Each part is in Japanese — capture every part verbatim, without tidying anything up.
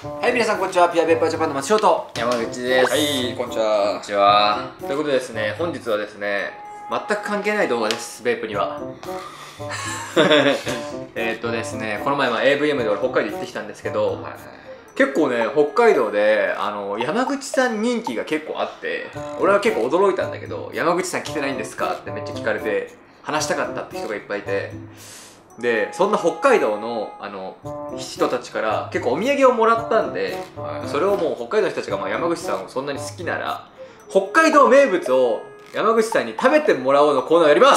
はい、皆さんこんにちは。ピアペッパージャパンの松翔と山口です。 はい、こんにちは。 こんにちは。 ということでですね、本日はですね、全く関係ない動画です、ベープには。えっとですね、この前は エーブイエム で俺北海道行ってきたんですけど、はい、結構ね、北海道であの山口さん人気が結構あって、俺は結構驚いたんだけど、山口さん来てないんですかってめっちゃ聞かれて、話したかったって人がいっぱいいて、でそんな北海道のあの人たちから結構お土産をもらったんで、はい、それをもう北海道の人たちがまあ山口さんをそんなに好きなら北海道名物を山口さんに食べてもらおうのコーナーをやります。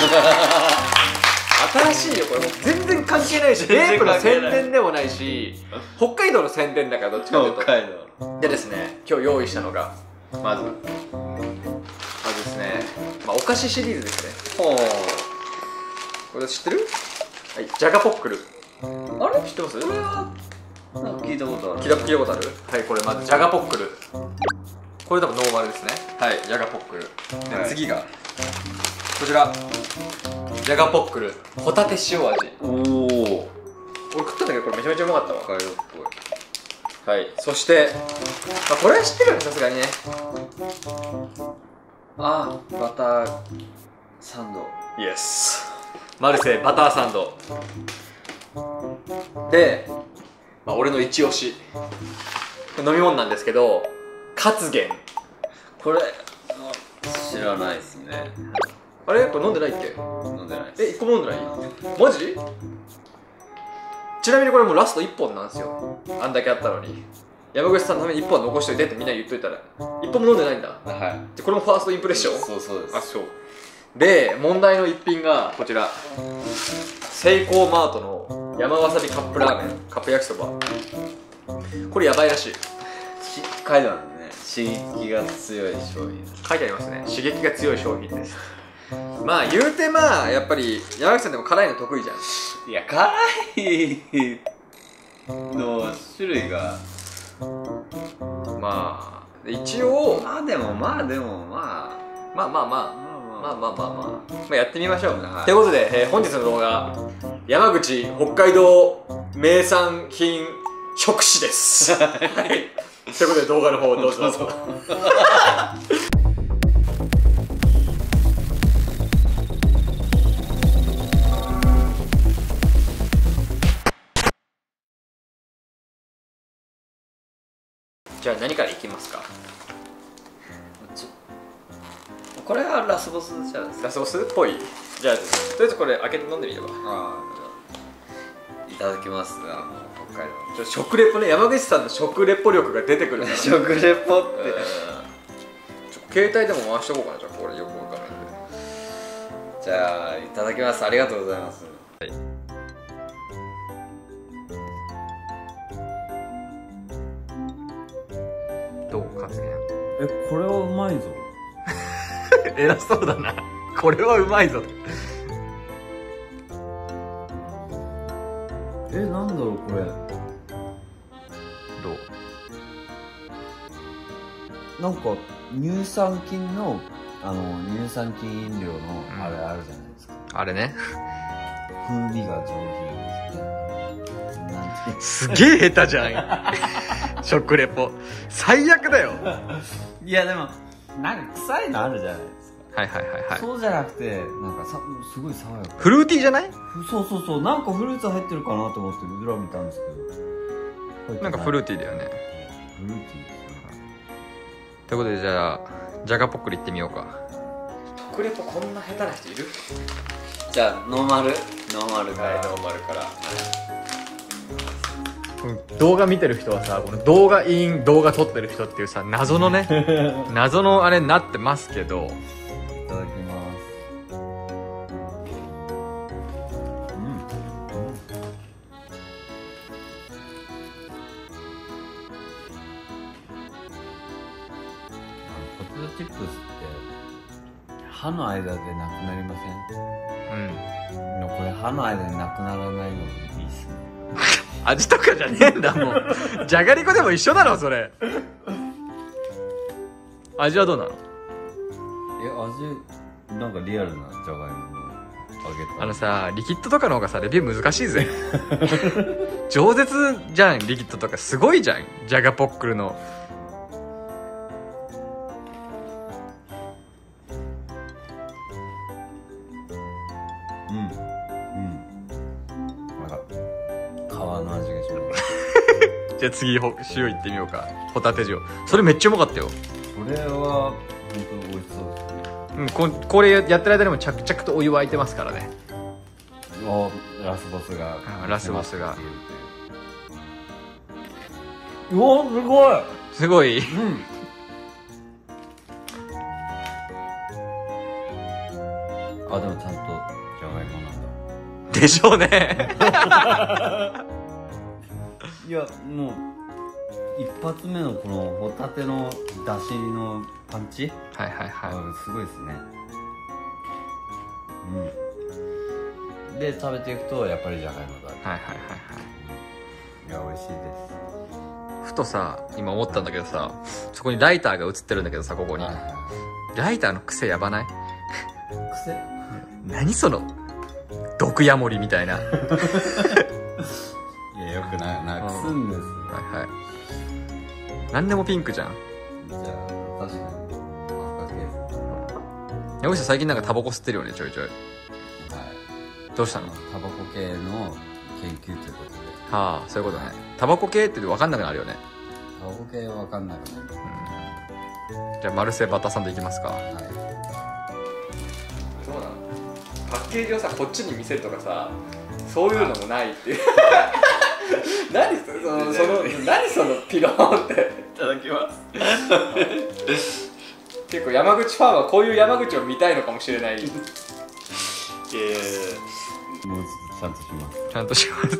新しいよこれ。もう全然関係ないし、ベープの宣伝でもないし、北海道の宣伝だからどっちかというと。 北海道でですね、今日用意したのがまずまずですね、まあ、お菓子シリーズですね。ほう、これ知ってる？はい、ジャガポックル。あれ知ってます？ これはなんか聞いたことある。 聞いた聞いたことある？はい、これまずジャガポックル。これ多分ノーマルですね。はい、ジャガポックル。で、はい、次がこちらジャガポックルホタテ塩味。おお。俺食ったんだけどこれめちゃめちゃうまかったわ。 北海道っぽい。はい、そして、まあ、これは知ってるよね、さすがにね。 あー、バターサンド。 イエス。マルセイバターサンドで、まあ、俺の一押し飲み物なんですけど、カツゲン。 これ知らないですね。 あれこれ飲んでないっけ？ 飲んでないです。 え、一個も飲んでない？マジ？ちなみにこれもうラストいっぽんなんですよ。あんだけあったのに山口さんのためにいっぽん残しといてってみんな言っといたらいっぽんも飲んでないんだ。 はい。 でこれもファーストインプレッション。 そうそうです。 あ、そうで、問題の一品がこちら、セイコーマートの山わさびカップラーメン、カップ焼きそば。これやばいらしい。 書いてますね。刺激が強い商品。 書いてありますね。刺激が強い商品です。まあ言うて、まあやっぱり山口さんでも辛いの得意じゃん。 いや、辛いの種類がまあ一応まあでもまあでもまあまあまあまあまあまあまあまあまあやってみましょう。 はい、 ということで、えー、本日の動画、山口北海道名産品食史です。はい、ということで動画の方どうぞどうぞ。じゃあ何からいきますか？ これがラスボスじゃないですか。 ラスボスっぽい。じゃあとりあえずこれ開けて飲んでみれば。 ああ、いただきます。あの北海道ちょ食レポね、山口さんの食レポ力が出てくるから。 食レポって、 えー、ちょ携帯でも回しておこうかな。じゃあこれよくわかるんで。 じゃあいただきます。ありがとうございます。はい、 どうカツゲン？ え、これはうまいぞ。 偉そうだな。これはうまいぞ。 え、なんだろうこれ。 どう？なんか乳酸菌のあの乳酸菌飲料のあれあるじゃないですか。 うん、あれね。 風味が上品ですね。なんてすげえ下手じゃん。食レポ最悪だよ。 いやでもなんか臭いのあるじゃないですか。 はいはいはいはい。 そうじゃなくてなんかさすごい爽やか。 フルーティーじゃない？ そうそうそう、なんかフルーツ入ってるかなと思って裏見たんですけど、 なんかフルーティーだよね。 フルーティーですね。 ということでじゃあジャガポックルいってみようか。食レポこんな下手な人いる？ じゃあノーマルノーマルから、 はい、ノーマルから。動画見てる人はさ、この動画イン動画撮ってる人っていうさ、謎のね謎のあれになってますけど、 いただきます。うん、うん、ポテトチップスって歯の間でなくなりません？うん。でもこれ歯の間でなくならないのいいっすね。 味とかじゃねえんだもん。じゃがりこでも一緒だろそれ。味はどうなの？ え、味なんかリアルなじゃがいものた。 あのさリキッドとかの方がさレビュー難しいぜ饒舌じゃんリキッドとかすごいじゃんジャガポックルの。 うんうんなんか皮の味がします。 じゃあ次ほ塩いってみようか。ホタテ塩それめっちゃうまかったよ。 これは本当美味しそうですね。 うんここれやってる間にも着々とお湯沸いてますからね。 おラスボスがあラスボスがうわすごい。 すごいうんあでもちゃんとじゃがいもなんだ。 でしょうねいやもう一発目のこのホタテの出汁のパンチはいはいはあすごいですね。うんで食べていくとやっぱりじゃがいもだ。 いはいはいはいはい。 いや美味しいです。 ふとさ今思ったんだけどさそこにライターが映ってるんだけどさここにはいはいライターの癖やばない？ 癖何その毒ヤモリみたいなはいいやよくないなくすんですよ。 はい何でもピンクじゃん。 じゃあ確かに赤系ですね。 山口さん最近なんかタバコ吸ってるよねちょいちょい。 はいどうしたの？ タバコ系の研究ということではあそういうことね。タバコ系って分かんなくなるよね。 タバコ系は分かんなくなる。 じゃあマルセイバタさんでいきますか。 はいそうなのパッケージをさこっちに見せるとかさそういうのもないっていう何そのその何そのピローンっていただきます結構山口ファンはこういう山口を見たいのかもしれない。 えーもうちょっとちゃんとします。 ちゃんとしますいただき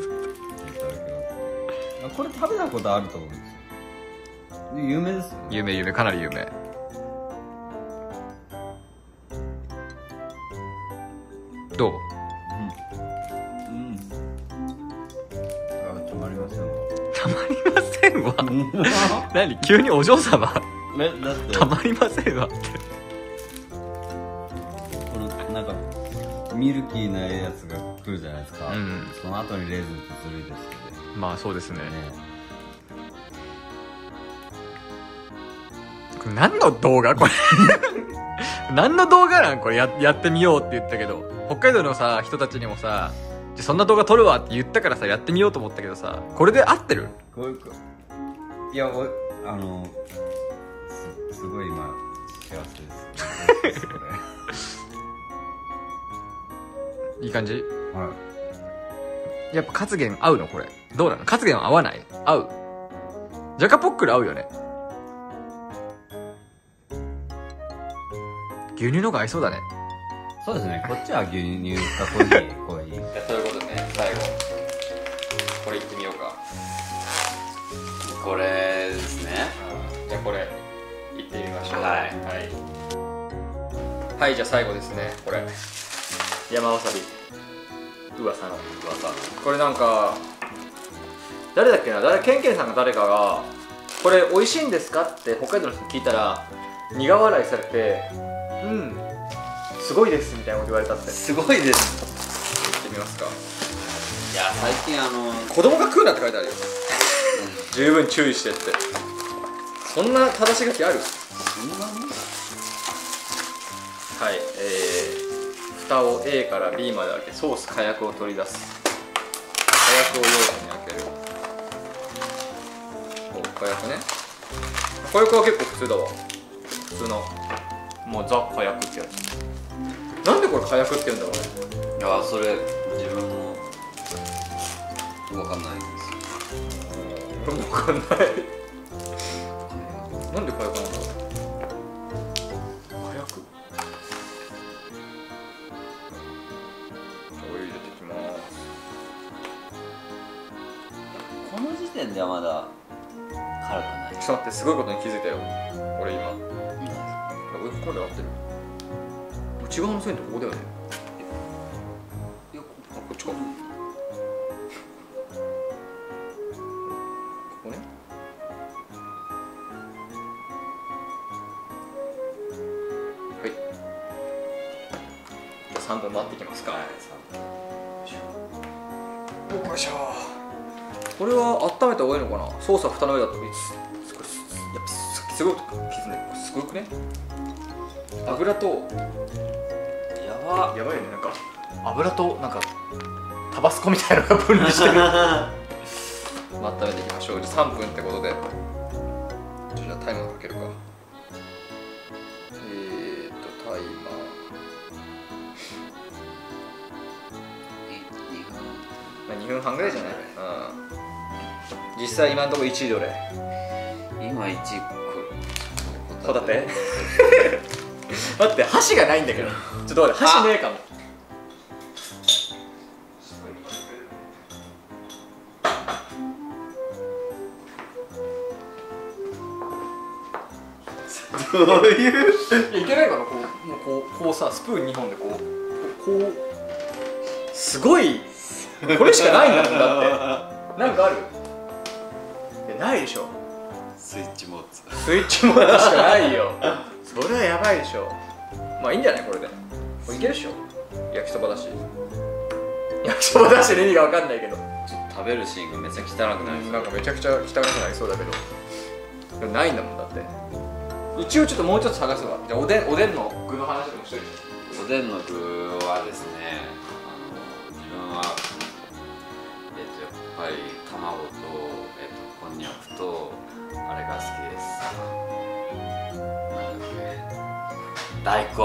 ます。これ食べたことあると思うんですよ。有名ですよね。 有名有名かなり有名。どう？ うんうんあ止まりませんわ。 たまりませんわ何急にお嬢様えだってたまりませんわってこのなんかミルキーなやつが来るじゃないですか、 うん、 その後にレーズンってずるいですよね。 まあそうですね。 ねこれ何の動画これ何の動画なんこれ や, やってみようって言ったけど北海道のさ人たちにもさじゃそんな動画撮るわって言ったからさやってみようと思ったけどさこれで合ってる？ こういうこいやおあのすすごい今幸せですこれいい感じ？ はいやっぱカツゲン合うのこれどうなの？カツゲンは合わない？合う？ジャカポックル合うよね。牛乳の方が合いそうだね。 そうですねこっちは牛乳かコーヒーコーヒーじゃあそういうことでね最後これいってみようか。 これですね。 じゃあこれいってみましょう。 はいはい、はい、じゃあ最後ですねこれ山わさび噂の噂のこれなんか誰だっけな誰ケンケンさんが誰かがこれ美味しいんですかって北海道の人に聞いたら苦笑いされてうんすごいですみたいなこと言われたって。 すごいです。 言ってみますか。 いや最近あの子供が食うなって書いてあるよ十分注意してってそんな正し書きある？ そんなにはい、えー、蓋を A から B まで開けソース火薬を取り出す。火薬を用途に開ける。お火薬ね。火薬は結構普通だわ。普通のもうザ火薬ってやつ。なんでこれ火薬って言うんだろうね。 いやそれ自分も分かんないんです俺も分かんないなんで火薬なんだろう。火薬お湯入れてきます。 この時点ではまだ辛くない。 ちょっと待ってすごいことに気づいたよ俺今。俺ここで合ってる？内側の線ってここだよね。いやこっちか。ここね。はい。じゃあ最さんぷん待ってきますか。はい、よいしょ。これは温めた方がいいのかな。ソースは蓋の上だといいです。やっぱすごい傷ね。すごくね。油とやばやばいよね。なんか油となんかタバスコみたいなのが分離してる。温めていきましょう。じゃあさんぷんってことで、じゃあタイマーかけるか。えーっとタイマーにふんはんぐらいじゃない？うん。実際今のところいちいどれ？ 今いちホタテ？待って、箸がないんだけど。ちょっと待って、箸ねえかも。どういういけないかな。こう、もうこう、こうさ、スプーンにほんでこうこうすごいこれしかないんだもん。だってなんかある？いや、ないでしょ。 スイッチモーツスイッチモーツしかないよ。それはやばいでしょ。まあいいんじゃないこれで。これいけるでしょ。焼きそばだし。焼きそばだしの意味がわかんないけど、 食べるシーンがめっちゃ汚くなりそう。 なんかめちゃくちゃ汚くなりそうだけど、でもないんだもん。だって一応ちょっともうちょっと探すわ。じゃあおでん、おでんの具の話でもしといて。 おでんの具はですね、あの自分はえっとやっぱり卵と、えっと、こんにゃくとあれが好きです。なんだっけ、大根。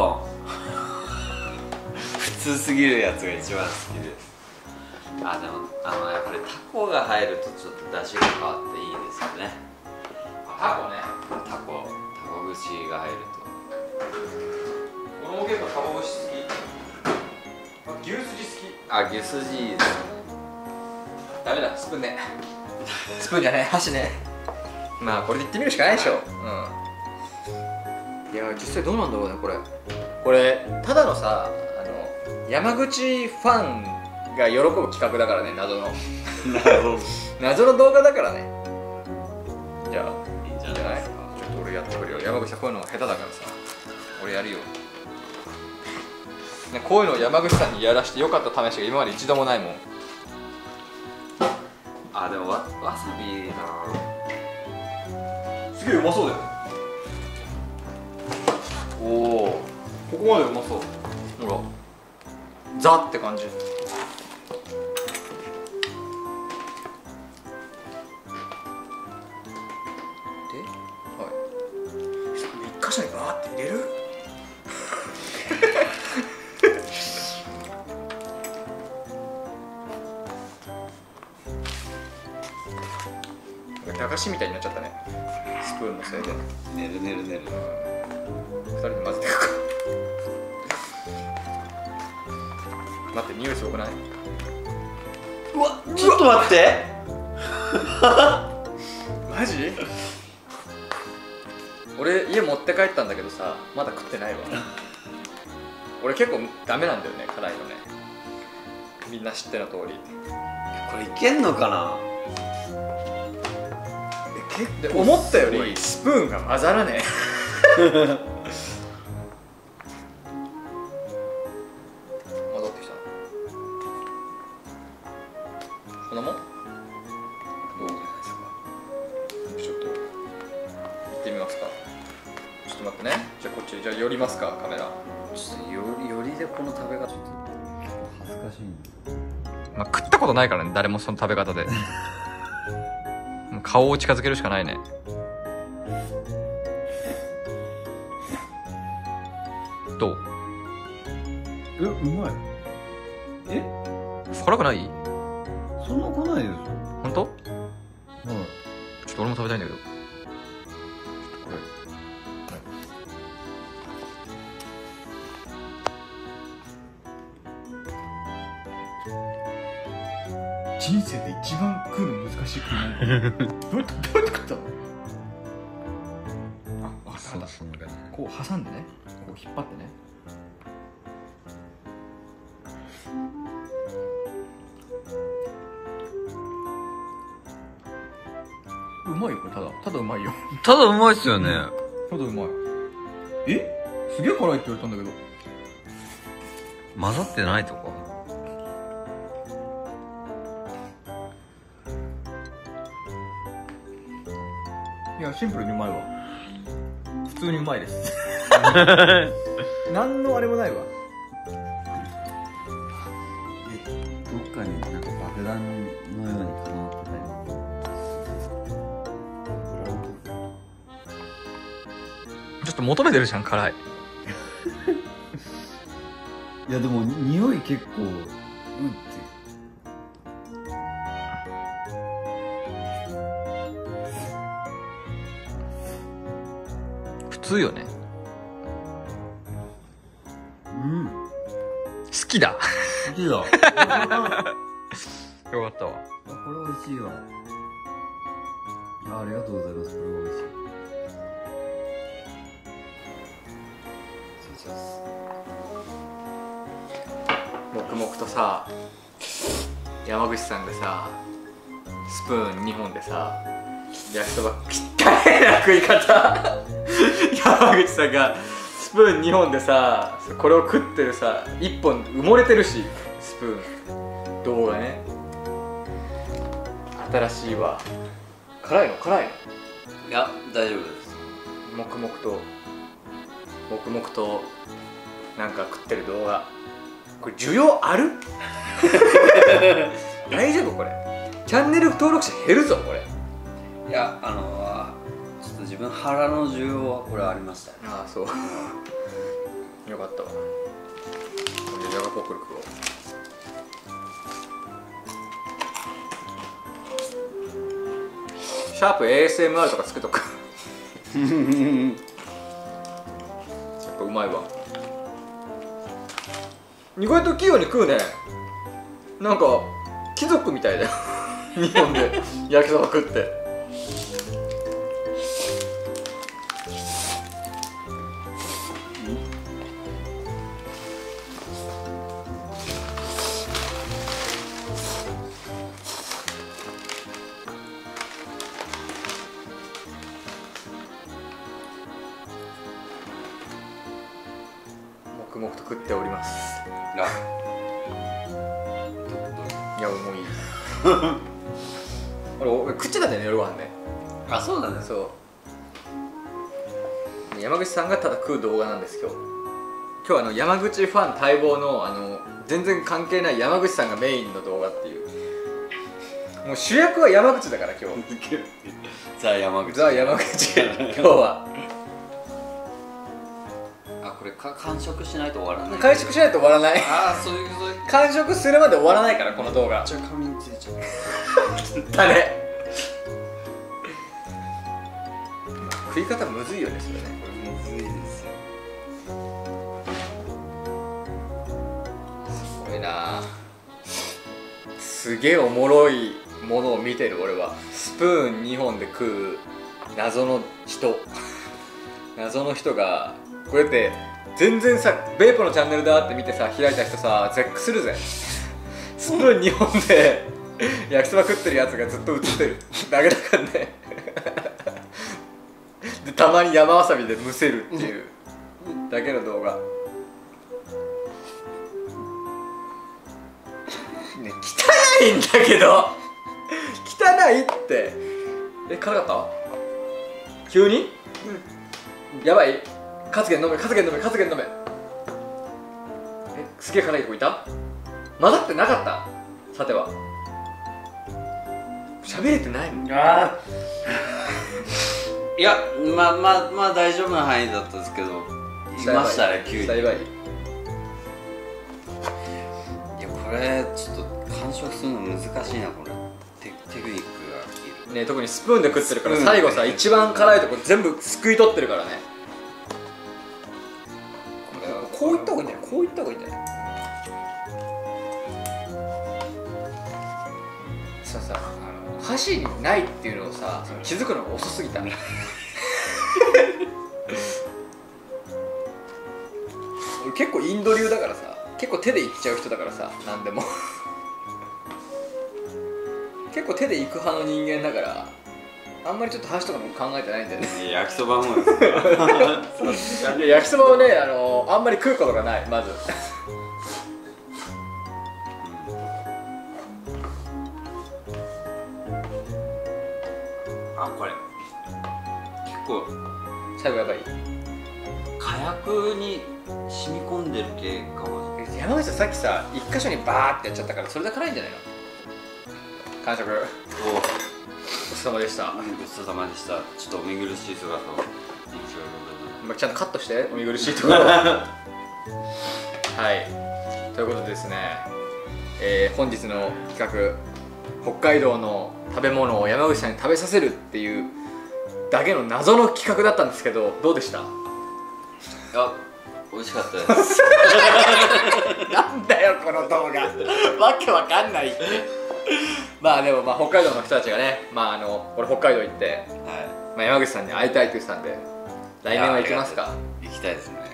普通すぎるやつが一番好きです。あ、でもあのやっぱりタコが入るとちょっと出汁が変わっていいですよね。 タコね。 タコ、タコ串が入ると。 俺も結構タコ串好き。牛すじ好き。 あ、牛すじですね。 ダメだ、スプーンね。スプーンじゃない、箸ね。まあこれでいってみるしかないでしょ。うん。いや実際どうなんだろうねこれ。これただのさ、あの山口ファンが喜ぶ企画だからね、謎の謎の動画だからね。じゃあいいんじゃないですか。 ちょっと俺やってくるよ。山口さんこういうの下手だからさ、俺やるよ。ね、こういうのを山口さんにやらしてよかった試しが今まで一度もないもん。 あ、でも わ, わさびな。 すげえうまそうだよ。おお、ここまでうまそう。ほらザって感じ。で、はい一箇所にバーって入れる。駄菓子みたいになっちゃったね、スプーンのせいで。 ねるねるねる。 ふたりで混ぜていくか。待って、匂いすごくない？ うわ、ちょっと待って。 マジ？俺家持って帰ったんだけどさ、まだ食ってないわ。俺結構ダメなんだよね、辛いのね。みんな知っての通り。 これいけんのかな。 で思ったよりスプーンが混ざらねえ。混ざってきた。こんなもん？どうですか？ちょっと行ってみますか。ちょっと待ってね。じゃあこっち、じゃあ寄りますか、カメラ。 ちょっとよりよりでこの食べ方ちょっと恥ずかしい。 まあ食ったことないからね、誰もその食べ方で。顔を近づけるしかないね。どう？ え、うまい。え？ 辛くない？ そんな来ないですよ。 本当？ はい。 ちょっと俺も食べたいんだけど。これ。はい。人生で一番食うの難しい食い物。どうやってどうやって食ったの？あ、わかった。こう挟んでね、こう引っ張ってね。うまいよこれ。ただただうまいよ。 ただうまいっすよね。 ただうまい。え？すげえ辛いって言われたんだけど。 混ざってないとか。 いやシンプルにうまいわ。普通にうまいです何のあれもないわ。 どっかになんか爆弾のように固まってたよ。 ちょっと求めてるじゃん、辛い。 いやでも匂い結構うんって普通よね。 うん好きだ。 好きだ。 よかったわ。 あ、これ美味しいわ。あ、ありがとうございます。これ美味しい。 黙々とさ、山口さんがさスプーンにほんでさ焼きそばきったいな食い方山口さんがスプーンにほんでさこれを食ってるさいっぽん埋もれてるし、スプーン動画ね。新しいわ。辛いの辛いの。 いや大丈夫です。 黙々と黙々となんか食ってる動画、これ需要ある大丈夫これ。チャンネル登録者減るぞこれ。 いやあのー、ちょっと自分腹の需要はこれありましたね。 ああそうよかったわ。これじゃがポックル食おう。シャープ エーエスエムアール とかつけとくやっぱうまいわ。意外と器用に食うね。なんか貴族みたいだよ日本で焼きそば食って。黙々と食っております。 がいや重い俺俺口だってね夜ご飯ね。 あ、そうだね。 そう山口さんがただ食う動画なんです今日。今日はあの山口ファン待望のあの全然関係ない山口さんがメインの動画っていう。もう主役は山口だから今日ザ山口。 ザ山口今日はあ、これか完食しないと終わらない。 完食しないと終わらない。 ああ、そういうそういう。 完食するまで終わらないからこの動画。 じゃあ髪についちゃう。 だね食い方むずいよねそれね。 これむずいですよ。 すごいな。すげえおもろいものを見てる俺は。スプーンにほんで食う謎の人謎の人がこれって全然さベーポのチャンネルだって見てさ開いた人さ絶句するぜ。スプーンにほんで焼きそば食ってるやつがずっと映ってるだけだからねでたまに山わさびでむせるっていうだけの動画ね。汚いんだけど汚いって。え、辛かった急に、うん、やばい。カツゲン飲めカツゲン飲めカツゲン飲め。え、すげえ辛いとこいた。混ざってなかった。さては喋れてないの。 ああいや、まあまあまあ大丈夫な範囲だったんですけど、いましたね急に。いや、これちょっと完食するの難しいな。これテ, テクニックがいるね。特にスプーンで食ってるから最後さ一番辛いとこ全部すくい取ってるからね。これはこういった方がいいんじゃない。こういった方がいいんじゃない。ささあの箸にないっていうのをさ気づくのが遅すぎた俺結構インド流だからさ、結構手でいっちゃう人だからさ、何でも結構手でいく派の人間だからあんまりちょっと箸とかのこと考えてないんだよね。 焼きそばもですかいや焼きそばをね、あのあんまり食うことがない。まず結構最後やばい。 火薬に染み込んでる系かも。 山口さんさっきさ一箇所にバーってやっちゃったからそれで辛いんじゃないの。完食。 おごちそうさまでした。 ごちそうさまでした。ちょっとお見苦しい姿をまあちゃんとカットしてお見苦しいところはい、ということでですね、えー、本日の企画北海道の食べ物を山口さんに食べさせるっていうだけの謎の企画だったんですけど、どうでした？ あ、美味しかったですなんだよこの動画わけわかんないってまあでもまあ北海道の人たちがね、まああの俺北海道行って、 はい、 まあ、山口さんに会いたいって言ってたんで来年は行きますか？ 行きたいですね。はい。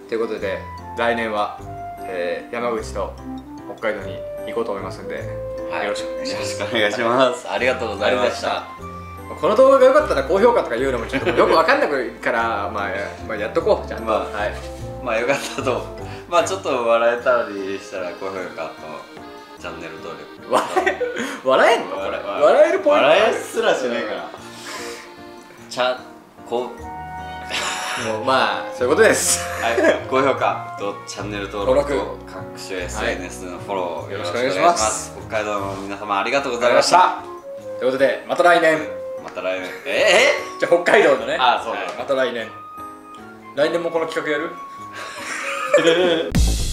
ということで来年は、えー、山口と北海道に行こうと思いますんで、はい、よろしくお願いします。 よろしくお願いします。ありがとうございました。 この動画が良かったら高評価とか言うのもちょっとよく分かんないから、まあ、まあやっとこうちゃんと、 まあ、 はい、 まあよかったと、まあちょっと笑えたりしたら高評価とチャンネル登録。 笑え笑えんのこれ？笑えるポイント笑えすらしないからちゃこうもうまあそういうことです。 はい、高評価とチャンネル登録と各種 エスエヌエス のフォローよろしくお願いします。北海道の皆様ありがとうございました。 ということでまた来年。 また来年。ええじゃあ北海道のね。 ああそうだ、 はい、また来年。来年もこの企画やる？